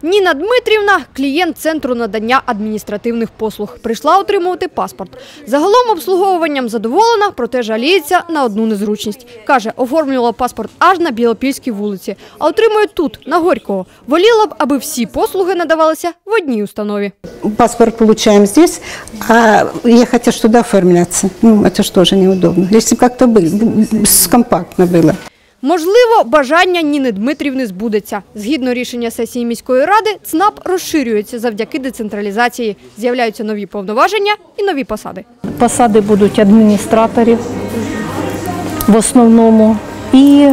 Ніна Дмитрівна – клієнт Центру надання адміністративних послуг. Прийшла отримувати паспорт. Загалом обслуговуванням задоволена, проте жаліється на одну незручність. Каже, оформлювала паспорт аж на Білопільській вулиці, а отримує тут, на Горького. Воліла б, аби всі послуги надавалися в одній установі. Паспорт получаем здесь, а ехать аж туда оформляться. Это же тоже неудобно. Если как-то компактно было. Можливо, бажання Ніни Дмитрівни збудеться. Згідно рішення сесії міської ради, ЦНАП розширюється завдяки децентралізації. З'являються нові повноваження і нові посади. Посади будуть адміністраторів в основному і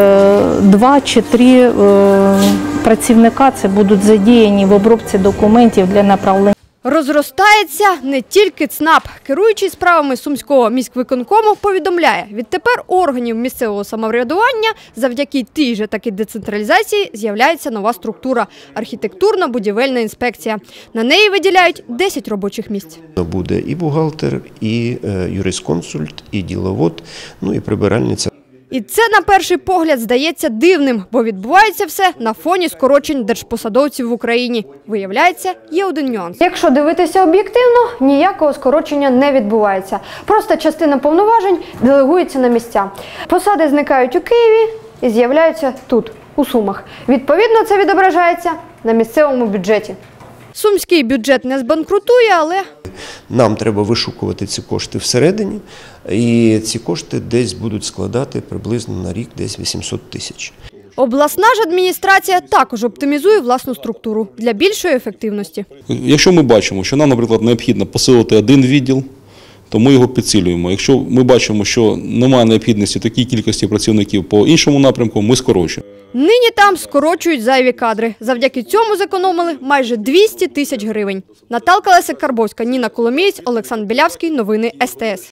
2 чи 3 працівника це будуть задіяні в обробці документів для направлення. Розростається не тільки ЦНАП. Керуючий справами Сумського міськвиконкому повідомляє, відтепер органів місцевого самоврядування завдяки тій же таки децентралізації з'являється нова структура – архітектурно-будівельна інспекція. На неї виділяють 10 робочих місць. Буде і бухгалтер, і юрисконсульт, і діловод, ну і прибиральниця. І це, на перший погляд, здається дивним, бо відбувається все на фоні скорочень держпосадовців в Україні. Виявляється, є один нюанс. Якщо дивитися об'єктивно, ніякого скорочення не відбувається. Просто частина повноважень делегується на місця. Посади зникають у Києві і з'являються тут, у Сумах. Відповідно, це відображається на місцевому бюджеті. Сумський бюджет не збанкрутує, але... Нам треба вишукувати ці кошти всередині, і ці кошти десь будуть складати приблизно на рік десь 800 тисяч. Обласна ж адміністрація також оптимізує власну структуру для більшої ефективності. Якщо ми бачимо, що нам, наприклад, необхідно посилити один відділ, то ми його підсилюємо. Якщо ми бачимо, що немає необхідності такій кількості працівників по іншому напрямку, ми скорочуємо. Нині там скорочують зайві кадри. Завдяки цьому зекономили майже 200 тисяч гривень. Наталка Лесик-Карбовська, Ніна Коломієць, Олександр Білявський. Новини СТС.